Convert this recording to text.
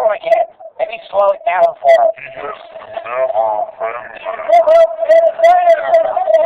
going again. Maybe slow it down for him. He just never